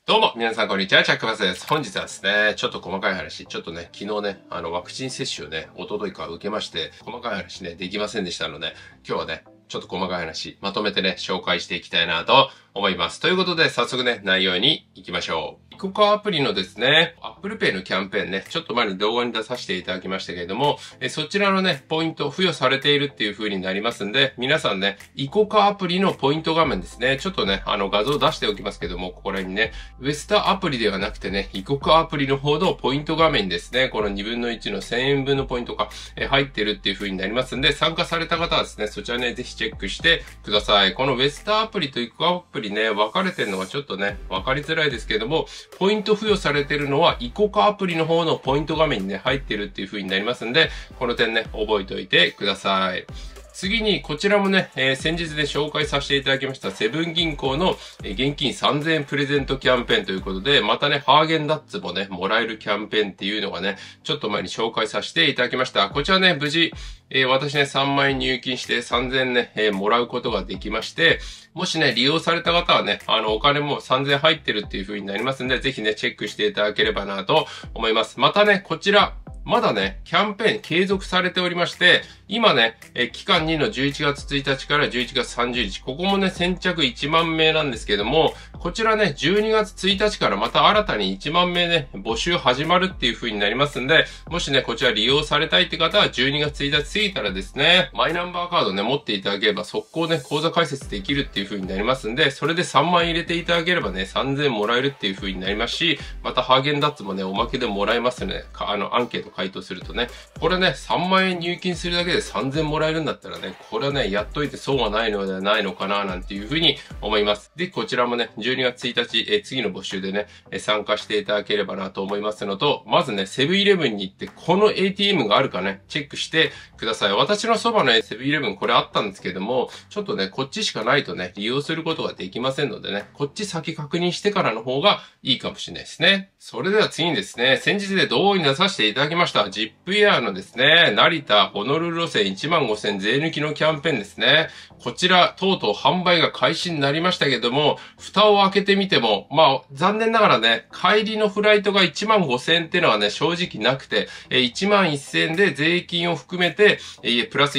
どうも、皆さんこんにちは、チャックバスです。本日はですね、ちょっと細かい話、ちょっとね、昨日ね、ワクチン接種をね、一昨日から受けまして、細かい話ね、できませんでしたので、今日はね、ちょっと細かい話、まとめてね、紹介していきたいなと思います。ということで、早速ね、内容に行きましょう。イコカアプリのですね、Apple Pay のキャンペーンね、ちょっと前に動画に出させていただきましたけれども、そちらのね、ポイント付与されているっていう風になりますんで、皆さんね、イコカアプリのポイント画面ですね、ちょっとね、画像出しておきますけども、ここら辺にね、ウェスタアプリではなくてね、イコカアプリの方のポイント画面にですね、この2分の1の1000円分のポイントが入ってるっていう風になりますんで、参加された方はですね、そちらね、ぜひチェックしてください。このウェスタアプリとイコカアプリね、分かれてるのがちょっとね、分かりづらいですけども、ポイント付与されてるのはイコカアプリの方のポイント画面にね、入ってるっていう風になりますんで、この点ね、覚えておいてください。次に、こちらもね、先日で紹介させていただきましたセブン銀行の現金3000円プレゼントキャンペーンということで、またね、ハーゲンダッツもね、もらえるキャンペーンっていうのがね、ちょっと前に紹介させていただきました。こちらね、無事、私ね、3万円入金して3000円ね、もらうことができまして、もしね、利用された方はね、お金も3000円入ってるっていう風になりますんで、ぜひね、チェックしていただければなと思います。またね、こちら、まだね、キャンペーン継続されておりまして、今ね、期間2の11月1日から11月30日、ここもね、先着1万名なんですけども、こちらね、12月1日からまた新たに1万名ね、募集始まるっていう風になりますんで、もしね、こちら利用されたいって方は12月1日過ぎたらですね、マイナンバーカードね、持っていただければ速攻ね、口座開設できるっていう風になりますんで、それで3万円入れていただければね、3000円もらえるっていう風になりますし、またハーゲンダッツもね、おまけでもらえますね。アンケート回答するとね、これね、3万円入金するだけで3000もらえるんだったらね、これはね、やっといて損はないのではないのかな、なんていうふうに思います。で、こちらもね、12月1日、次の募集でね、参加していただければなと思いますのと、まずね、セブンイレブンに行って、この ATM があるかね、チェックしてください。私のそばのセブンイレブンこれあったんですけども、ちょっとね、こっちしかないとね、利用することができませんのでね、こっち先確認してからの方がいいかもしれないですね。それでは次にですね、先日で動画に出させていただきました、ジップエアのですね、成田ホノルル路線15000税抜きのキャンペーンですね。こちら、とうとう販売が開始になりましたけども、蓋を開けてみても、残念ながらね、帰りのフライトが15000円っていうのはね、正直なくて、11000円で税金を含めて、プラス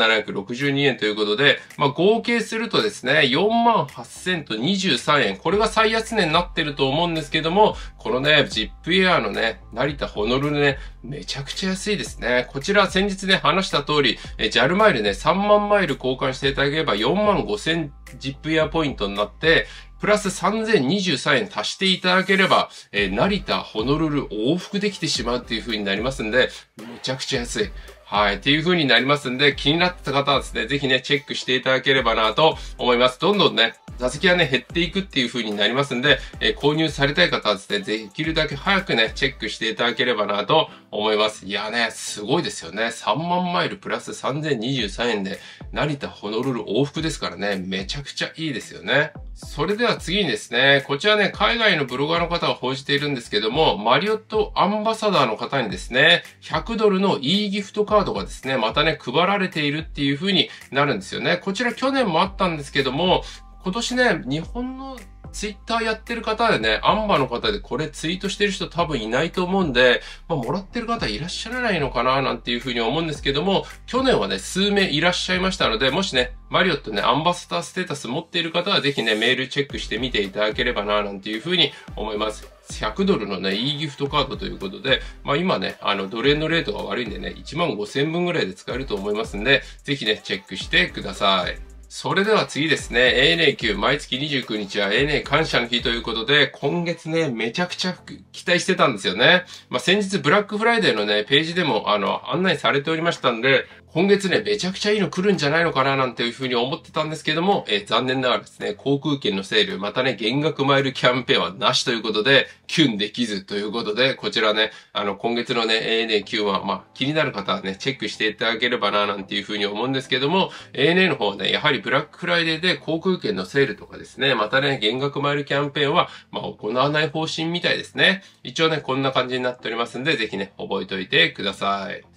4762円ということで、合計するとですね、48000と23円。これが最安値になってると思うんですけども、このね、ジップエアのね、成田ホノルルね、めちゃくちゃ安いですね。こちら先日ね、話した通り、JAL マイルね、3万マイル交換していただければ4万5000ジップエアポイントになって、プラス3023円足していただければ、成田、ホノルル往復できてしまうっていう風になりますんで、めちゃくちゃ安い。はい。っていう風になりますんで、気になってた方はですね、ぜひね、チェックしていただければなと思います。どんどんね、座席はね、減っていくっていう風になりますんで、購入されたい方はですね、できるだけ早くね、チェックしていただければなと思います。いやね、すごいですよね。3万マイルプラス3023円で、成田ホノルル往復ですからね、めちゃくちゃいいですよね。それでは次にですね、こちらね、海外のブロガーの方が報じているんですけども、マリオットアンバサダーの方にですね、100ドルの e ギフトカードがですね、またね、配られているっていう風になるんですよね。こちら去年もあったんですけども、今年ね、日本のツイッターやってる方でね、アンバの方でこれツイートしてる人多分いないと思うんで、もらってる方いらっしゃらないのかななんていうふうに思うんですけども、去年はね、数名いらっしゃいましたので、もしね、マリオットね、アンバサダーステータス持っている方はぜひね、メールチェックしてみていただければななんていうふうに思います。100ドルのね、e ギフトカードということで、今ね、ドル円のレートが悪いんでね、1万5000分ぐらいで使えると思いますんで、ぜひね、チェックしてください。それでは次ですね、ANA 級毎月29日は ANA 感謝の日ということで、今月ね、めちゃくちゃ期待してたんですよね。先日ブラックフライデーのね、ページでも案内されておりましたんで、今月ね、めちゃくちゃいいの来るんじゃないのかななんていうふうに思ってたんですけども、残念ながらですね、航空券のセール、またね、減額マイルキャンペーンはなしということで、キュンできずということで、こちらね、今月のね、ANA キュンは、気になる方はね、チェックしていただければななんていうふうに思うんですけども、ANA の方はね、やはりブラックフライデーで航空券のセールとかですね、またね、減額マイルキャンペーンは、行わない方針みたいですね。一応ね、こんな感じになっておりますんで、ぜひね、覚えておいてください。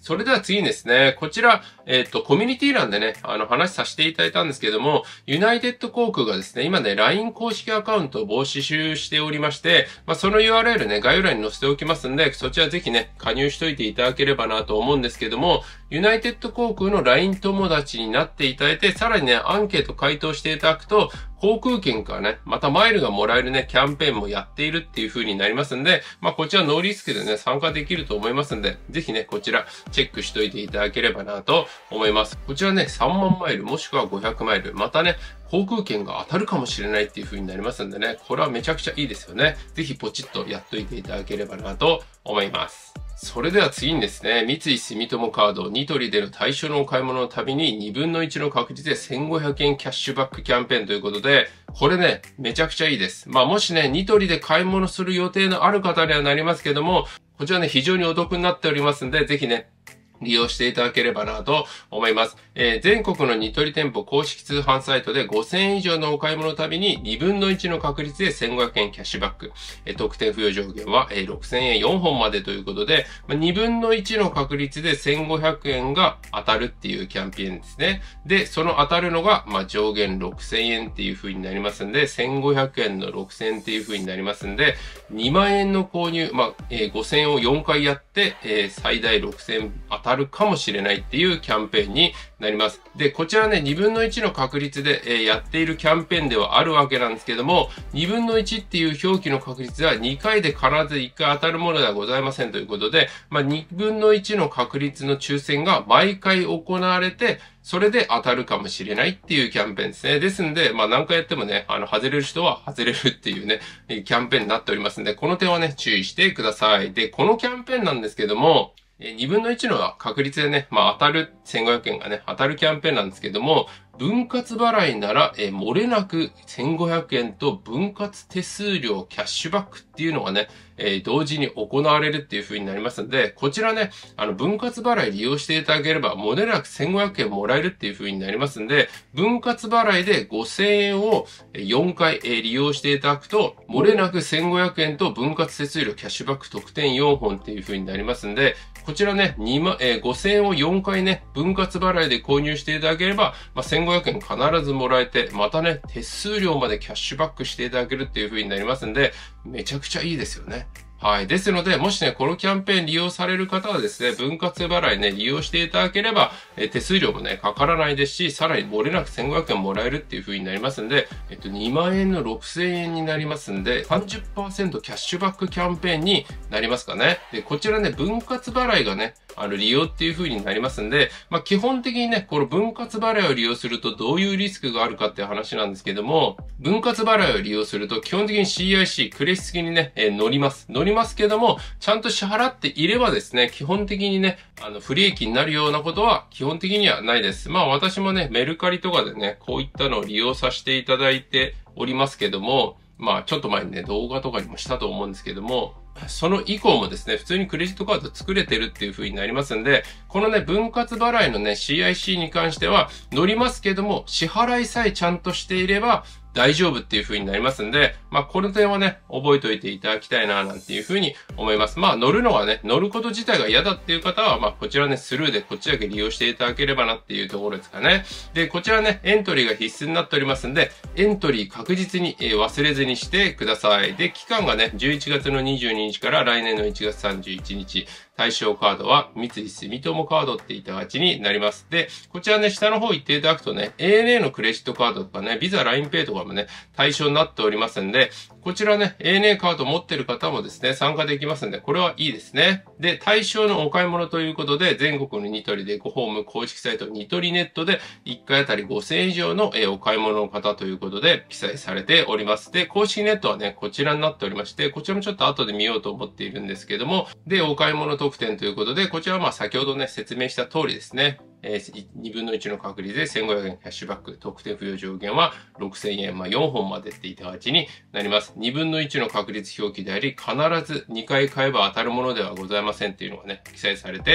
それでは次にですね、こちら、コミュニティ欄でね、話させていただいたんですけども、ユナイテッド航空がですね、今ね、LINE 公式アカウントを募集しておりまして、その URL ね、概要欄に載せておきますんで、そちらぜひね、加入しといていただければなと思うんですけども、ユナイテッド航空の LINE 友達になっていただいて、さらにね、アンケート回答していただくと、航空券からね、またマイルがもらえるね、キャンペーンもやっているっていう風になりますんで、こちらノーリスクでね、参加できると思いますんで、ぜひね、こちらチェックしといていただければなと思います。こちらね、3万マイルもしくは500マイル、またね、航空券が当たるかもしれないっていう風になりますんでね、これはめちゃくちゃいいですよね。ぜひポチッとやっといていただければなと思います。それでは次にですね、三井住友カードニトリでの対象のお買い物のたびに2分の1の確率で1500円キャッシュバックキャンペーンということで、これね、めちゃくちゃいいです。もしね、ニトリで買い物する予定のある方にはなりますけども、こちらね、非常にお得になっておりますんで、ぜひね、利用していただければなと思います。全国のニトリ店舗公式通販サイトで5000円以上のお買い物のたびに2分の1の確率で1500円キャッシュバック。特典付与上限は6000円4本までということで、2分の1の確率で1500円が当たるっていうキャンペーンですね。で、その当たるのが上限6000円っていう風になりますんで、1500円の6000円っていう風になりますんで、2万円の購入、5000円を4回やって、最大6000円当たるかもしれないっていうキャンペーンになります。で、こちらね、2分の1の確率で、やっているキャンペーンではあるわけなんですけども、2分の1っていう表記の確率は2回で必ず1回当たるものではございませんということで、2分の1の確率の抽選が毎回行われて、それで当たるかもしれないっていうキャンペーンですね。ですんで、何回やってもね、外れる人は外れるっていうね、キャンペーンになっておりますんで、この点はね、注意してください。で、このキャンペーンなんですけども、2分の1の確率でね、当たる1500円がね、当たるキャンペーンなんですけども、分割払いなら、漏れなく1500円と分割手数料キャッシュバックっていうのがね、同時に行われるっていう風になりますので、こちらね、分割払い利用していただければ、漏れなく1500円もらえるっていう風になりますんで、分割払いで5000円を4回利用していただくと、漏れなく1500円と分割手数料キャッシュバック特典4本っていう風になりますんで、こちらね、5000円を4回ね、分割払いで購入していただければ、1500円必ずもらえて、またね、手数料までキャッシュバックしていただけるっていう風になりますんで、めちゃくちゃいいですよね。はい。ですので、もしね、このキャンペーン利用される方はですね、分割払いね、利用していただければ、手数料もね、かからないですし、さらに漏れなく1500円もらえるっていう風になりますんで、2万円の6000円になりますんで、30% キャッシュバックキャンペーンになりますかね。で、こちらね、分割払いがね、利用っていう風になりますんで、基本的にね、この分割払いを利用するとどういうリスクがあるかっていう話なんですけども、分割払いを利用すると基本的に CIC、クレジット付きにね、乗りますけども、ちゃんと支払っていればですね、基本的にね、不利益になるようなことは基本的にはないです。私もね、メルカリとかでね、こういったのを利用させていただいておりますけども、ちょっと前にね、動画とかにもしたと思うんですけども、その以降もですね、普通にクレジットカード作れてるっていう風になりますんで、このね、分割払いのね、CIC に関しては乗りますけども、支払いさえちゃんとしていれば大丈夫っていう風になりますんで、この点はね、覚えておいていただきたいな、なんていう風に思います。乗るのはね、乗ること自体が嫌だっていう方は、こちらね、スルーでこっちだけ利用していただければなっていうところですかね。で、こちらね、エントリーが必須になっておりますんで、エントリー確実に忘れずにしてください。で、期間がね、11月の22日から来年の1月31日、対象カードは三井住友カードっていった形になります。で、こちらね、下の方行っていただくとね、ANA のクレジットカードとかね、ビザ、LINEPay とかもね、対象になっておりますんで、こちらね、ANA カード持ってる方もですね、参加できますんで、これはいいですね。で、対象のお買い物ということで、全国のニトリでごホーム公式サイトニトリネットで1回あたり5000円以上のお買い物の方ということで記載されております。で、公式ネットはね、こちらになっておりまして、こちらもちょっと後で見ようと思っているんですけども、で、お買い物特典ということで、こちらは先ほどね、説明した通りですね。2分の1の確率で1500円キャッシュバック、特典付与上限は6000円、4本までっていった形になります。2分の1の確率表記であり、必ず2回買えば当たるものではございませんっていうのがね、記載されております。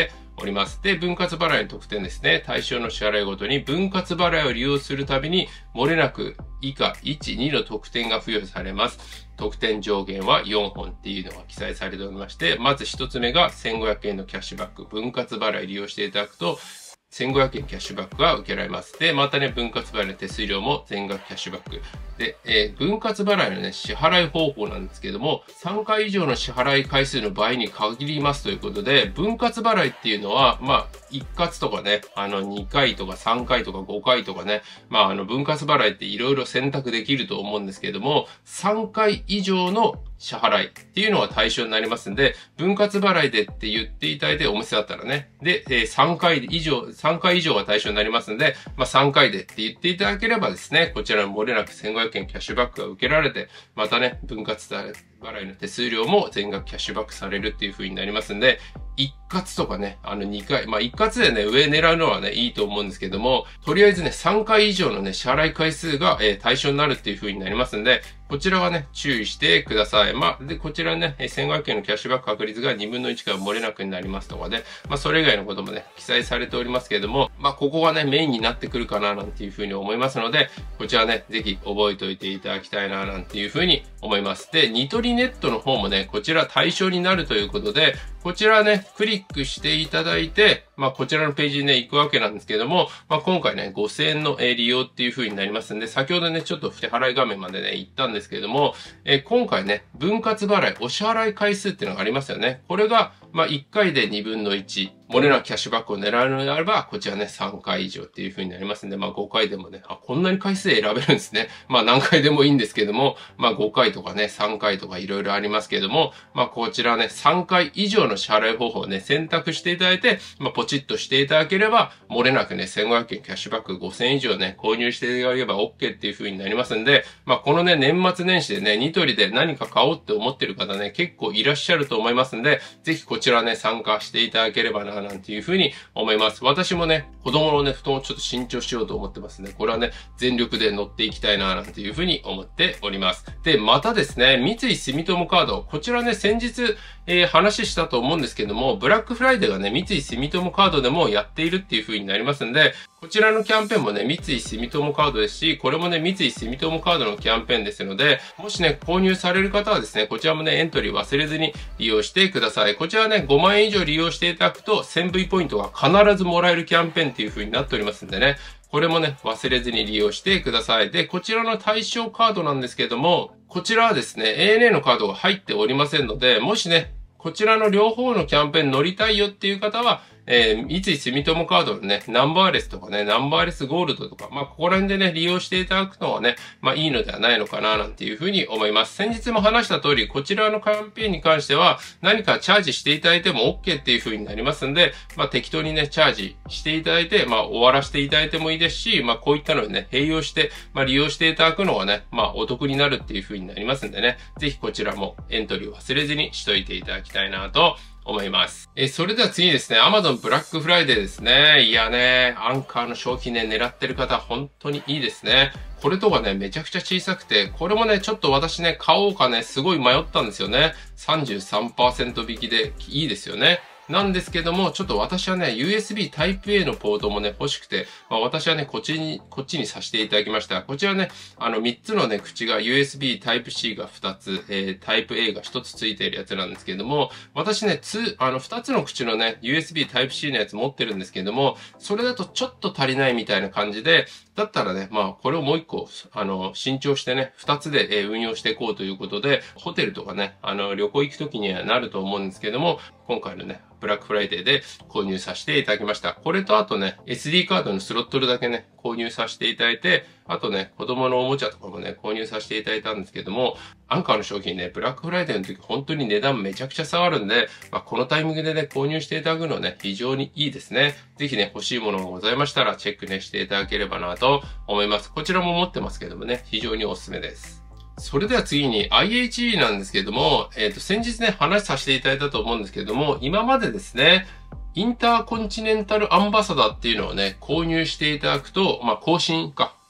おります。で、分割払いの特典ですね。対象の支払いごとに分割払いを利用するたびに、漏れなく以下1、2の特典が付与されます。特典上限は4本っていうのが記載されておりまして、まず1つ目が1500円のキャッシュバック。分割払い利用していただくと、1500円キャッシュバックが受けられます。で、またね、分割払いの手数料も全額キャッシュバック。で、分割払いのね、支払い方法なんですけども、3回以上の支払い回数の場合に限りますということで、分割払いっていうのは、一括とかね、2回とか3回とか5回とかね、分割払いっていろいろ選択できると思うんですけども、3回以上の支払いっていうのが対象になりますんで、分割払いでって言っていただいてお店だったらね。で、3回以上が対象になりますんで、3回でって言っていただければですね、こちらの漏れなく1500円キャッシュバックが受けられて、またね、分割払いの手数料も全額キャッシュバックされるっていう風になりますんで、一括とかね、2回、一括でね、上狙うのはね、いいと思うんですけども、とりあえずね、3回以上のね、支払い回数が、対象になるっていう風になりますんで、こちらはね、注意してください。で、こちらね、1500円のキャッシュバック確率が2分の1から漏れなくになりますとかで、それ以外のこともね、記載されておりますけれども、ここがね、メインになってくるかな、なんていう風に思いますので、こちらね、ぜひ覚えておいていただきたいな、なんていう風に思います。で、ニトリネットの方もね、こちら対象になるということで、こちらね、クリックしていただいて、こちらのページにね、行くわけなんですけども、今回ね、5000円の利用っていう風になりますんで、先ほどね、ちょっと手払い画面までね、行ったんですけれども、今回ね、分割払い、お支払い回数っていうのがありますよね。これが、1回で2分の1。漏れなくキャッシュバックを狙うのであれば、こちらね、3回以上っていう風になりますんで、5回でもね、こんなに回数選べるんですね。何回でもいいんですけども、5回とかね、3回とかいろいろありますけども、こちらね、3回以上の支払い方法をね、選択していただいて、ポチッとしていただければ、漏れなくね、1500円キャッシュバック5000円以上ね、購入していただければ OK っていう風になりますんで、このね、年末年始でね、ニトリで何か買おうって思ってる方ね、結構いらっしゃると思いますんで、ぜひこちらね、参加していただければな、なんていう風に思います。私もね、子供のね、布団をちょっと新調しようと思ってますね。これはね、全力で乗っていきたいな、なんていう風に思っております。で、またですね、三井住友カード、こちらね、先日、話したと思うんですけども、ブラックフライデーがね、三井住友カードでもやっているっていう風になりますんで、こちらのキャンペーンもね、三井住友カードですし、これもね、三井住友カードのキャンペーンですので、もしね、購入される方はですね、こちらもね、エントリー忘れずに利用してください。こちらね、5万円以上利用していただくと、1000V ポイントが必ずもらえるキャンペーンっていう風になっておりますんでね、これもね、忘れずに利用してください。で、こちらの対象カードなんですけども、こちらはですね、ANA のカードが入っておりませんので、もしね、こちらの両方のキャンペーン乗りたいよっていう方は、三井住友カードのね、ナンバーレスとかね、ナンバーレスゴールドとか、ここら辺でね、利用していただくのはね、いいのではないのかな、なんていうふうに思います。先日も話した通り、こちらのキャンペーンに関しては、何かチャージしていただいても OK っていうふうになりますんで、適当にね、チャージしていただいて、終わらせていただいてもいいですし、こういったのにね、併用して、利用していただくのはね、お得になるっていうふうになりますんでね、ぜひこちらもエントリーを忘れずにしといていただきたいなと思います。それでは次にですね、Amazon ブラックフライデーですね。いやね、アンカーの商品ね、狙ってる方、本当にいいですね。これとかね、めちゃくちゃ小さくて、これもね、ちょっと私ね、買おうかね、すごい迷ったんですよね。33% 引きでいいですよね。なんですけども、ちょっと私はね、USB Type-A のポートもね、欲しくて、私はね、こっちにさせていただきました。こちらね、3つのね、口が USB Type-C が2つ、Type-A が1つついているやつなんですけども、私ね、2つの口のね、USB Type-C のやつ持ってるんですけども、それだとちょっと足りないみたいな感じで、だったらね、これをもう1個、新調してね、2つで、運用していこうということで、ホテルとかね、旅行行くときにはなると思うんですけども、今回のね、ブラックフライデーで購入させていただきました。これとあとね、SD カードのスロットルだけね、購入させていただいて、あとね、子供のおもちゃとかもね、購入させていただいたんですけども、アンカーの商品ね、ブラックフライデーの時本当に値段めちゃくちゃ下がるんで、このタイミングでね、購入していただくのはね、非常にいいですね。ぜひね、欲しいものがございましたら、チェックね、していただければなと思います。こちらも持ってますけどもね、非常におすすめです。それでは次に IHE なんですけれども、先日ね、話させていただいたと思うんですけれども、今までですね、インターコンチネンタルアンバサダーっていうのをね、購入していただくと、更新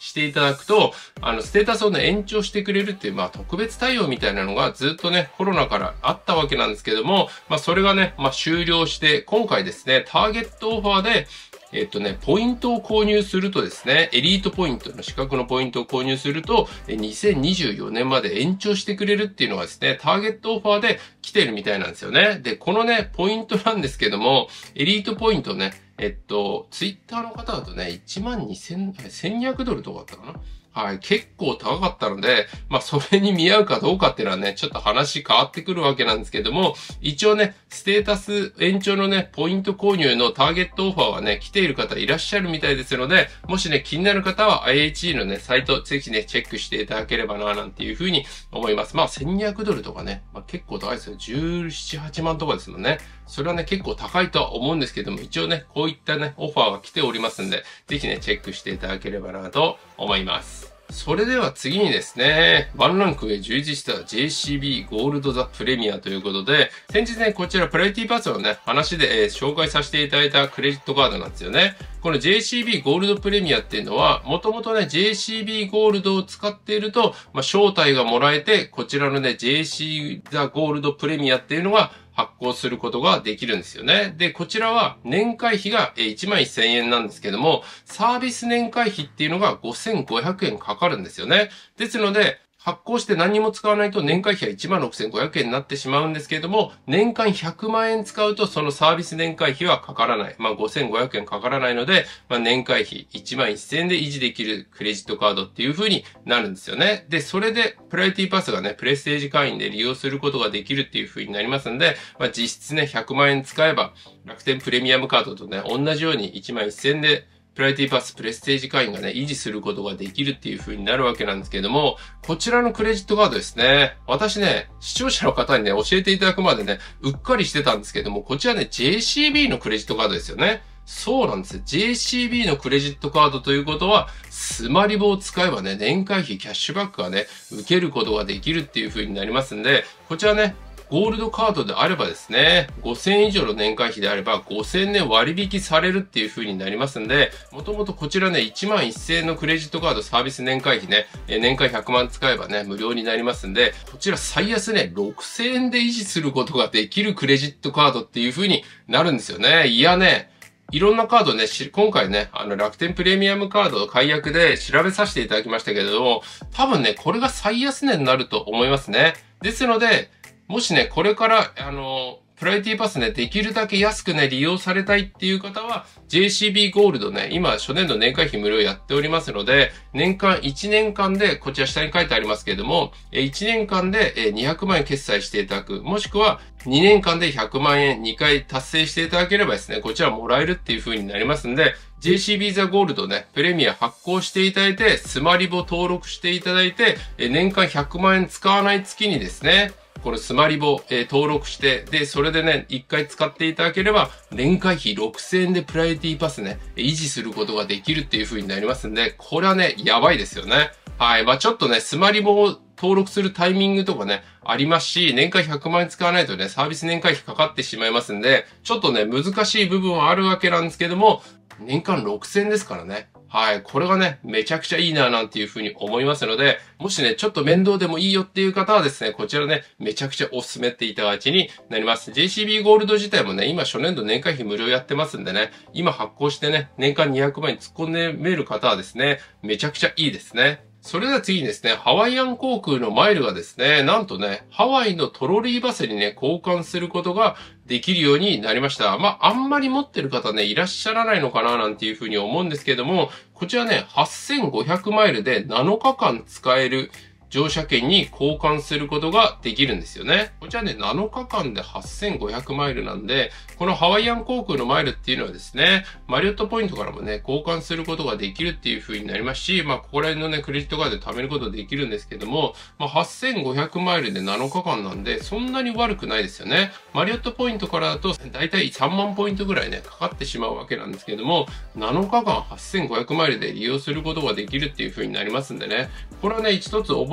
していただくと、ステータスをね、延長してくれるっていう、特別対応みたいなのがずっとね、コロナからあったわけなんですけども、それがね、終了して、今回ですね、ターゲットオファーで、ポイントを購入するとですね、エリートポイントの資格のポイントを購入すると、2024年まで延長してくれるっていうのがですね、ターゲットオファーで来てるみたいなんですよね。で、このね、ポイントなんですけども、エリートポイントね、ツイッターの方だとね、1200ドルとかだったかな。はい。結構高かったので、それに見合うかどうかっていうのはね、ちょっと話変わってくるわけなんですけども、一応ね、ステータス延長のね、ポイント購入のターゲットオファーはね、来ている方いらっしゃるみたいですので、もしね、気になる方は IHE のね、サイト、ぜひね、チェックしていただければな、なんていうふうに思います。1200ドルとかね、結構高いですよ。17、8万とかですもんね。それはね、結構高いとは思うんですけども、一応ね、こういったね、オファーが来ておりますんで、ぜひね、チェックしていただければな、と思います。それでは次にですね、ワンランク上充実した JCB ゴールドザプレミアということで、先日ね、こちらプライオリティパスのね、話で、紹介させていただいたクレジットカードなんですよね。この JCB ゴールドプレミアっていうのは、もともとね、JCB ゴールドを使っていると、招待がもらえて、こちらのね、JC ザゴールドプレミアっていうのが、発行することができるんですよね。で、こちらは年会費が11,000円なんですけども、サービス年会費っていうのが5,500円かかるんですよね。ですので、発行して何にも使わないと年会費は16,500円になってしまうんですけれども、年間100万円使うとそのサービス年会費はかからない。5,500円かからないので、年会費11,000円で維持できるクレジットカードっていう風になるんですよね。で、それでプライオリティパスがね、プレステージ会員で利用することができるっていう風になりますんで、実質ね、100万円使えば楽天プレミアムカードとね、同じように11,000円でプライオリティパスプレステージ会員がね、維持することができるっていう風になるわけなんですけれども、こちらのクレジットカードですね。私ね、視聴者の方にね、教えていただくまでね、うっかりしてたんですけども、こちらね、JCB のクレジットカードですよね。そうなんですよ。JCB のクレジットカードということは、スマリボを使えばね、年会費キャッシュバックがね、受けることができるっていう風になりますんで、こちらね、ゴールドカードであればですね、5,000円以上の年会費であれば5,000円割引されるっていう風になりますんで、もともとこちらね、11,000円のクレジットカードサービス年会費ね、年間100万使えばね、無料になりますんで、こちら最安ね、6,000円で維持することができるクレジットカードっていう風になるんですよね。いやね、いろんなカードね、今回ね、楽天プレミアムカード解約で調べさせていただきましたけれども、多分ね、これが最安値になると思いますね。ですので、もしね、これから、プライオリティパスね、できるだけ安くね、利用されたいっていう方は、JCB ゴールドね、今、初年度年会費無料やっておりますので、年間1年間で、こちら下に書いてありますけれども、1年間で200万円決済していただく、もしくは2年間で100万円2回達成していただければですね、こちらもらえるっていう風になりますんで、JCB ザゴールドね、プレミア発行していただいて、スマリボ登録していただいて、年間100万円使わない月にですね、このスマリボ、登録して、で、それでね、1回使っていただければ、年会費6,000円でプライオリティパスね、維持することができるっていう風になりますんで、これはね、やばいですよね。はい。ちょっとね、スマリボを登録するタイミングとかね、ありますし、年間100万円使わないとね、サービス年会費かかってしまいますんで、ちょっとね、難しい部分はあるわけなんですけども、年間6,000円ですからね。はい。これがね、めちゃくちゃいいななんていうふうに思いますので、もしね、ちょっと面倒でもいいよっていう方はですね、こちらね、めちゃくちゃお勧めっていただきになります。JCB ゴールド自体もね、今初年度年会費無料やってますんでね、今発行してね、年間200万円突っ込んでめる方はですね、めちゃくちゃいいですね。それでは次にですね、ハワイアン航空のマイルがですね、なんとね、ハワイのトロリーバスにね、交換することができるようになりました。あんまり持ってる方ね、いらっしゃらないのかななんていうふうに思うんですけども、こちらね、8,500マイルで7日間使える乗車券に交換することができるんですよね。こちらね、7日間で8,500マイルなんで、このハワイアン航空のマイルっていうのはですね、マリオットポイントからもね、交換することができるっていう風になりますし、ここら辺のね、クレジットカードで貯めることできるんですけども、8,500マイルで7日間なんで、そんなに悪くないですよね。マリオットポイントからだと、だいたい3万ポイントぐらいね、かかってしまうわけなんですけども、7日間8,500マイルで利用することができるっていう風になりますんでね、これはね、一つ覚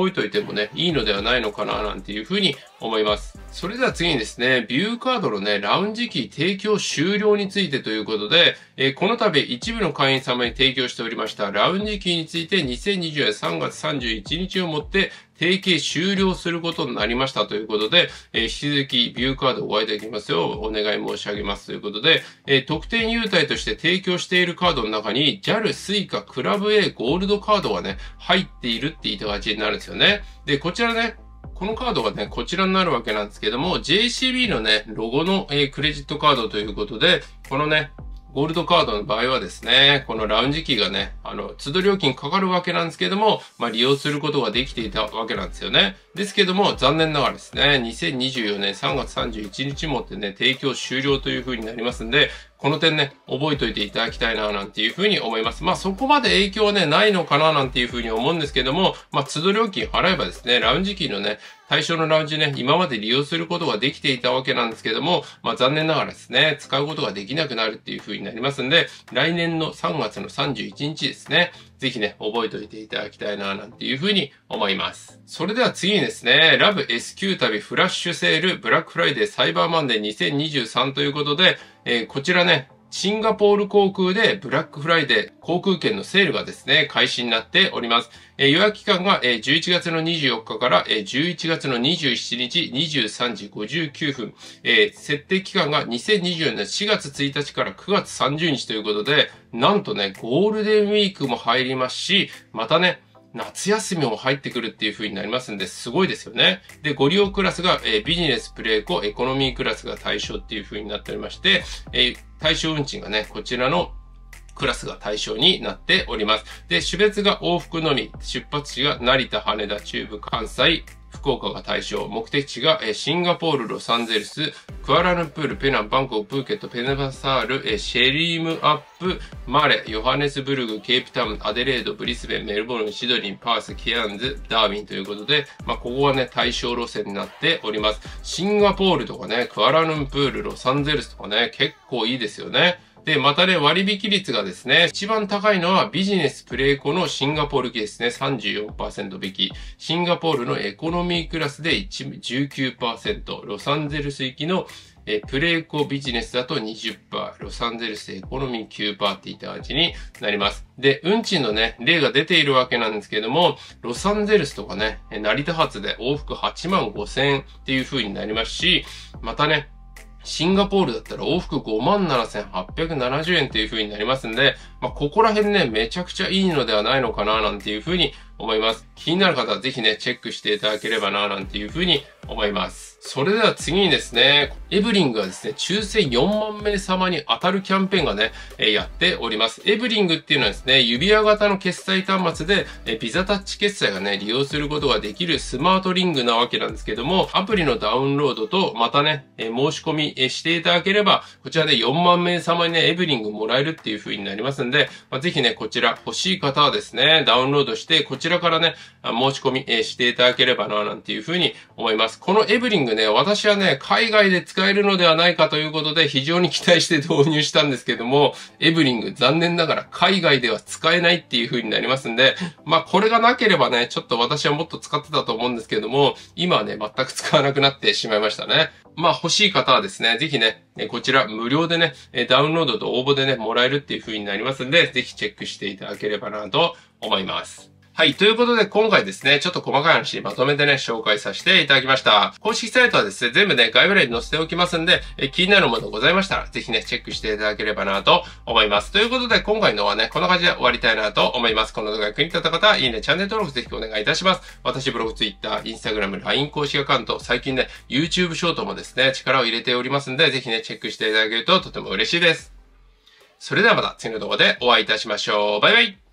覚えておいてもね、いいのではないのかななんていうふうに思います。それでは次にですね、ビューカードのね、ラウンジキー提供終了についてということで、この度一部の会員様に提供しておりましたラウンジキーについて2020年3月31日をもって提携終了することになりましたということで、引き続きビューカードをお会いできますようお願い申し上げますということで、特典優待として提供しているカードの中に JAL、Suica、クラブ A、ゴールドカードがね、入っているって言った形になるんですよね。で、こちらね、このカードがね、こちらになるわけなんですけども、JCB のね、ロゴの、クレジットカードということで、このね、ゴールドカードの場合はですね、このラウンジキーがね、都度料金かかるわけなんですけども、利用することができていたわけなんですよね。ですけども、残念ながらですね、2024年3月31日もってね、提供終了という風になりますんで、この点ね、覚えておいていただきたいな、なんていう風に思います。そこまで影響はね、ないのかな、なんていう風に思うんですけども、都度料金払えばですね、ラウンジキーのね、対象のラウンジね、今まで利用することができていたわけなんですけども、残念ながらですね、使うことができなくなるっていう風になりますんで、来年の3月の31日ですね、ぜひね、覚えておいていただきたいな、なんていう風に思います。それでは次にですね、ラブ SQ 旅フラッシュセールブラックフライデーサイバーマンデー2023ということで、こちらね、シンガポール航空でブラックフライデー航空券のセールがですね、開始になっております。予約期間が11月の24日から11月の27日23時59分。設定期間が2024年4月1日から9月30日ということで、なんとね、ゴールデンウィークも入りますし、またね、夏休みも入ってくるっていう風になりますんで、すごいですよね。で、ご利用クラスが、ビジネス、プレエコ、エコノミークラスが対象っていう風になっておりまして、対象運賃がね、こちらのクラスが対象になっております。で、種別が往復のみ、出発地が成田、羽田、中部、関西、福岡が対象、目的地がシンガポール、ロサンゼルス、クアラルンプール、ペナン、バンコク、プーケット、ペネバサール、シェリームアップ、マレ、ヨハネスブルグ、ケープタウン、アデレード、ブリスベン、メルボルン、シドニー、パース、ケアンズ、ダーウィンということで、ここはね、対象路線になっております。シンガポールとかね、クアラルンプール、ロサンゼルスとかね、結構いいですよね。で、またね、割引率がですね、一番高いのはビジネスプレエコのシンガポール機ですね、34% 引き。シンガポールのエコノミークラスで19%。ロサンゼルス行きのプレエコビジネスだと 20%。ロサンゼルスエコノミー 9% っていった感じになります。で、運賃のね、例が出ているわけなんですけども、ロサンゼルスとかね、成田発で往復8万5千円っていう風になりますし、またね、シンガポールだったら往復57,870円という風になりますんで、ここら辺ね、めちゃくちゃいいのではないのかな、なんていう風に思います。気になる方はぜひね、チェックしていただければな、なんていう風に思います。それでは次にですね、エブリングがですね、抽選4万名様に当たるキャンペーンがね、やっております。エブリングっていうのはですね、指輪型の決済端末で、ビザタッチ決済がね、利用することができるスマートリングなわけなんですけども、アプリのダウンロードと、またね、申し込みしていただければ、こちらで4万名様にね、エブリングもらえるっていう風になりますんで、ぜひね、こちら欲しい方はですね、ダウンロードして、こちらからね、申し込みしていただければな、なんていう風に思います。このエブリングね、私はね、海外で使えるのではないかということで、非常に期待して導入したんですけども、エブリング残念ながら海外では使えないっていう風になりますんで、これがなければね、ちょっと私はもっと使ってたと思うんですけども、今はね、全く使わなくなってしまいましたね。欲しい方はですね、ぜひね、こちら無料でね、ダウンロードと応募でね、もらえるっていう風になりますんで、ぜひチェックしていただければなと思います。はい。ということで、今回ですね、ちょっと細かい話まとめてね、紹介させていただきました。公式サイトはですね、全部ね、概要欄に載せておきますんで、気になるものございましたら、ぜひね、チェックしていただければなと思います。ということで、今回のはね、こんな感じで終わりたいなと思います。この動画が役に立った方は、いいね、チャンネル登録ぜひお願いいたします。私、ブログ、Twitter、Instagram、LINE 公式アカウント、最近ね、YouTube ショートもですね、力を入れておりますんで、ぜひね、チェックしていただけるととても嬉しいです。それではまた次の動画でお会いいたしましょう。バイバイ。